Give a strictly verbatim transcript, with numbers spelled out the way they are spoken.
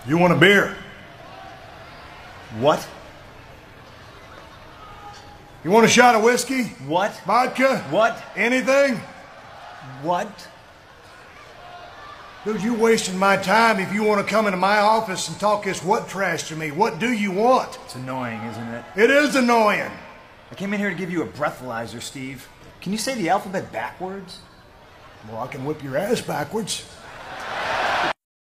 You want a beer? What? You want a shot of whiskey? What? Vodka? What? Anything? What? Dude, you're wasting my time if you want to come into my office and talk this what trash to me. What do you want? It's annoying, isn't it? It is annoying. I came in here to give you a breathalyzer, Steve. Can you say the alphabet backwards? Well, I can whip your ass backwards.